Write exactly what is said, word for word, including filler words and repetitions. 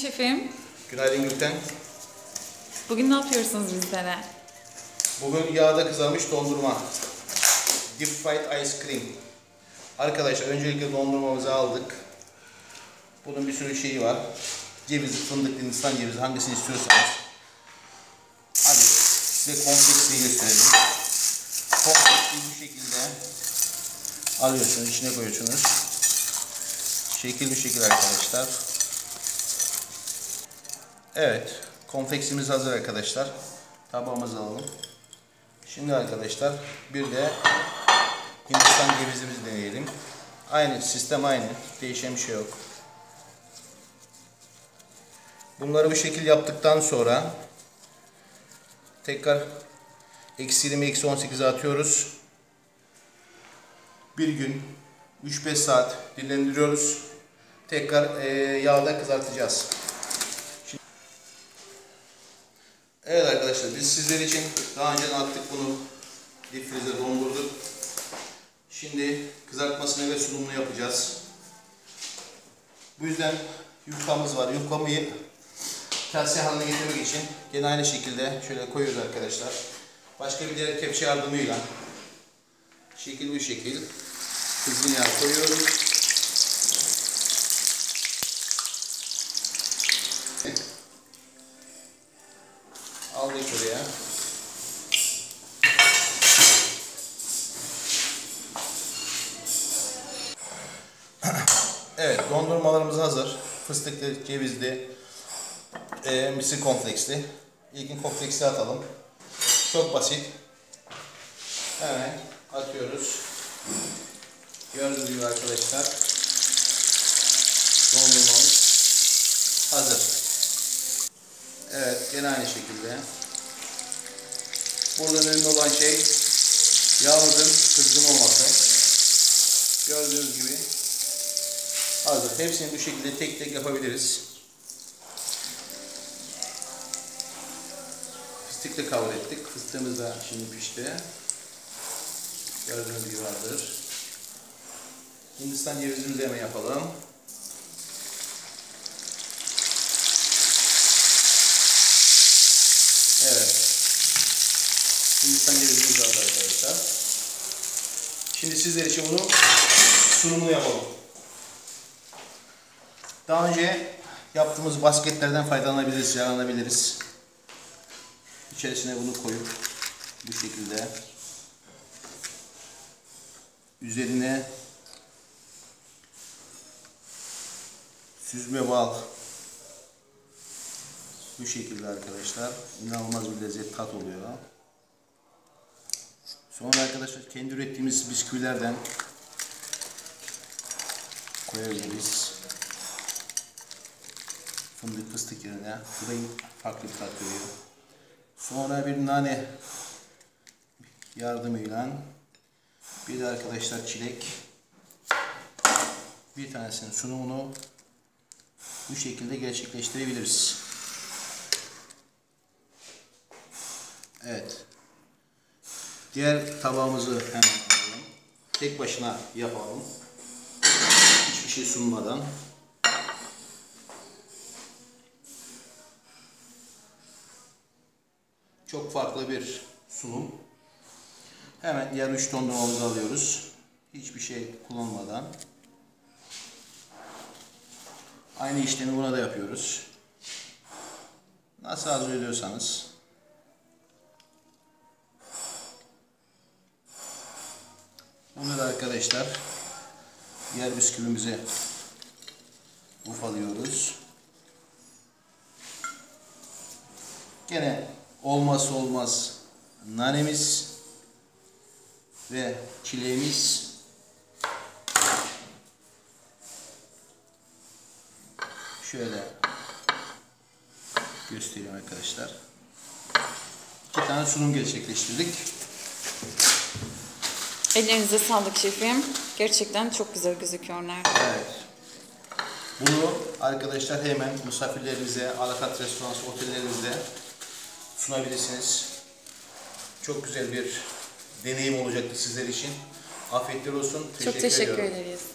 şefim. Günaydın Gülten. Bugün ne yapıyorsunuz bizlere? Bugün yağda kızarmış dondurma. Deep fried ice cream. Arkadaşlar öncelikle dondurmamızı aldık. Bunun bir sürü şeyi var. Ceviz, fındık, hindistan cevizi, hangisini istiyorsanız. Hadi size kompleksini gösterelim. Kompleksi bu şekilde alıyorsunuz, içine koyuyorsunuz. Şekil bir şekil arkadaşlar. Evet, kompleksimiz hazır arkadaşlar. Tabağımızı alalım. Şimdi arkadaşlar bir de hindistan cevizimizi deneyelim. Aynı sistem, aynı, değişen bir şey yok. Bunları bu şekil yaptıktan sonra tekrar eksi yirmi eksi on sekize atıyoruz. Bir gün üç beş saat dinlendiriyoruz. Tekrar e, yağda kızartacağız. Şimdi, evet arkadaşlar, biz sizler için daha önce attık bunu, difrize dondurduk. Şimdi kızartmasını ve sunumunu yapacağız. Bu yüzden yufkamız var. Yufkamayı kase haline getirmek için gene aynı şekilde şöyle koyuyoruz arkadaşlar. Başka bir diğer kepçe yardımıyla şekil bu şekil kızgın yağ koyuyoruz. Aldık buraya. Evet, dondurmalarımız hazır. Fıstıklı, cevizli, e, mısır kompleksli. İlkin kompleksi atalım. Çok basit. Hemen atıyoruz. Gördüğünüz gibi arkadaşlar, dondurmamız hazır. Evet, gene aynı şekilde. Burada önemli olan şey yağımızın kızgın olması. Gördüğünüz gibi hazır. Hepsini bu şekilde tek tek yapabiliriz. Fıstıkla kavrulttuk. Fıstığımız da şimdi pişti. Gördüğünüz gibi hazır. Hindistan cevizimizi hemen yapalım. Evet. Hindistan cevizimiz hazır arkadaşlar. Şimdi sizler için bunu sunumunu yapalım. Daha önce yaptığımız basketlerden faydalanabiliriz, yararlanabiliriz. İçerisine bunu koyup bu şekilde üzerine süzme bal, bu şekilde arkadaşlar, inanılmaz bir lezzet, tat oluyor. Sonra arkadaşlar kendi ürettiğimiz bisküvilerden koyabiliriz. Fındık, fıstık yerine. Bu da farklı bir tat veriyor. Sonra bir nane yardımıyla bir de arkadaşlar çilek, bir tanesinin sunumunu bu şekilde gerçekleştirebiliriz. Evet. Diğer tabağımızı hemen alalım. Tek başına yapalım. Hiçbir şey sunmadan. Çok farklı bir sunum. Hemen yarı üç dondurmamızı alıyoruz. Hiçbir şey kullanmadan. Aynı işlemi buna da yapıyoruz. Nasıl arzu ediyorsanız. Bunu da arkadaşlar diğer bisküvimize ufalıyoruz. Gene olmazsa olmaz nanemiz ve çileğimiz. Şöyle göstereyim arkadaşlar. İki tane sunum gerçekleştirdik. Ellerinize sağlık şefim. Gerçekten çok güzel gözüküyorlar. Evet. Bunu arkadaşlar hemen misafirlerinize, alakat restoran, otellerinizde sunabilirsiniz. Çok güzel bir deneyim olacaktır sizler için. Afiyetler olsun. Çok teşekkür ediyorum. ederiz.